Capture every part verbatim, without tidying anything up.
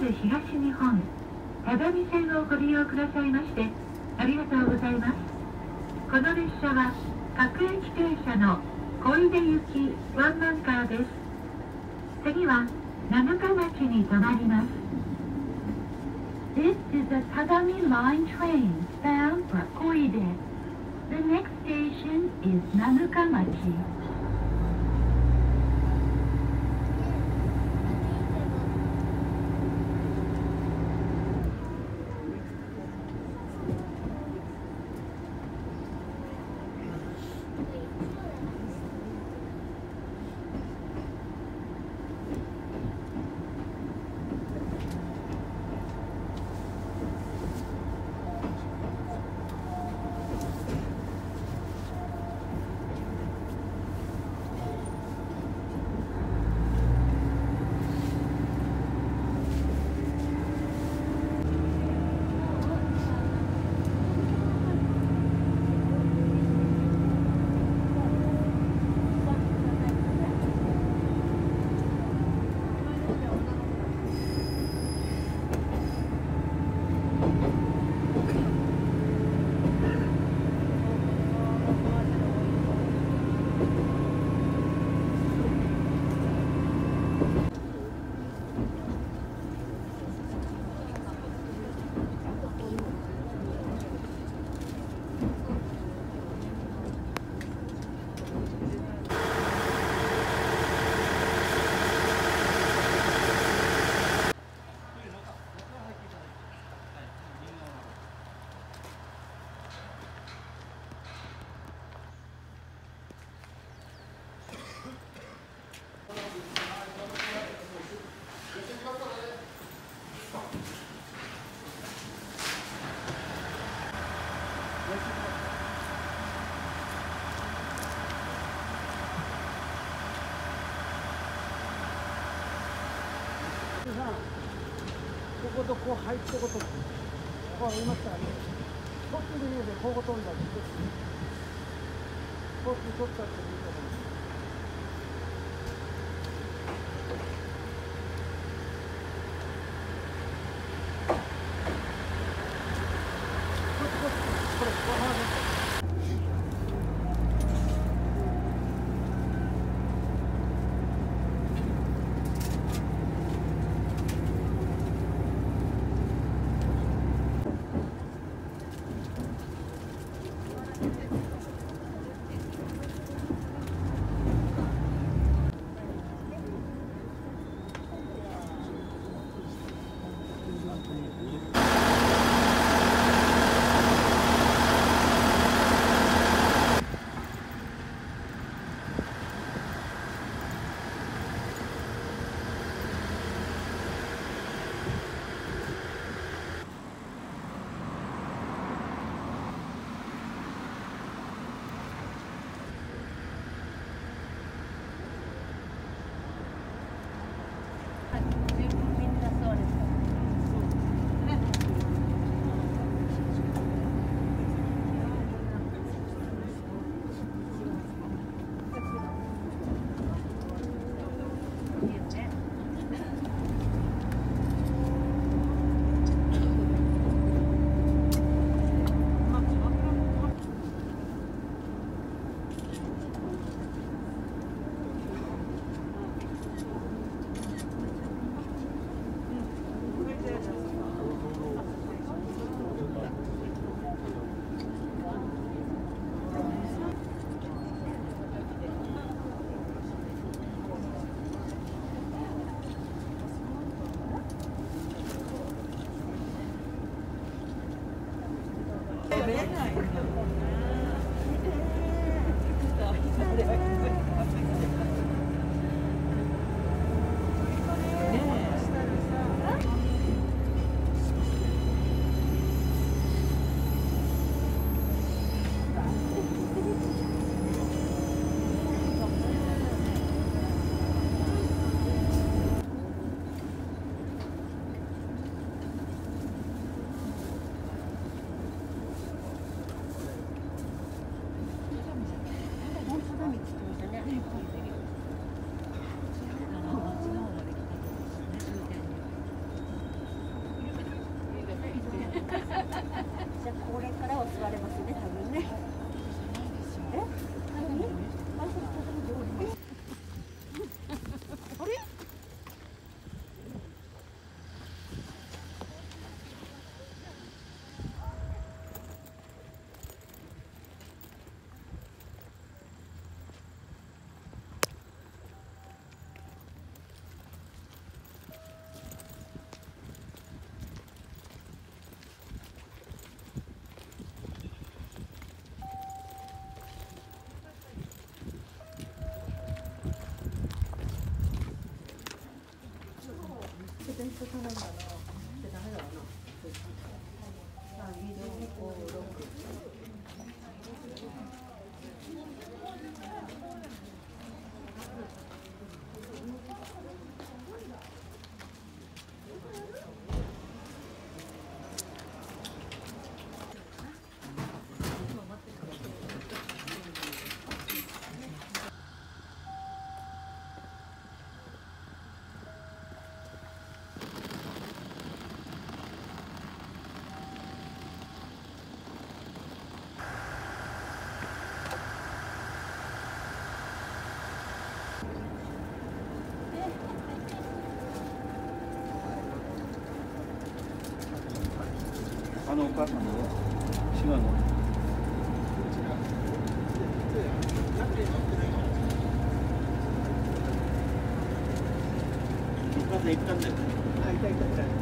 東日本只見線をご利用くださいましてありがとうございます。この列車は各駅停車の小出行きワンマンカーです。次は七日町に停まります。 This is a Tadami Line train bound for Koide. The next station is Nanukamachi. こことこう入ってことここありましたね。こっちで言うでこう飛んだりして、こっち取ったっていいと思います。こっちこっちこれここ離れて。 とさないかな。ってダメだわな。さん、に、ご、ろく。 あのお母さんの違うの。お母さん行ったんだよ。あ、いたいたいたいた。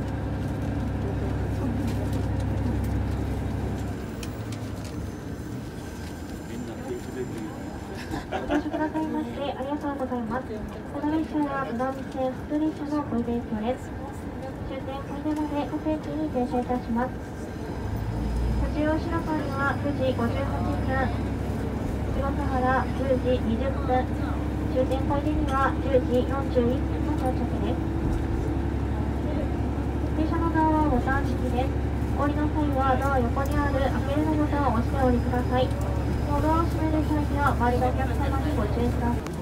みんな手振れてる。 お越しくださいましてありがとうございます。この列車は無駄線普通列車の小出駅です。終点小出まで各駅に停車いたします。途中白川にはくじごじゅうはちふん、四ヶ原じゅうじにじゅっぷん、終点小出にはじゅうじよんじゅういっぷんの到着です。停車のドアはボタン式です。お降りの際はドア横にある開けるのボタンを押してお降りください。ドアを閉める際には周りのお客様にご注意ください。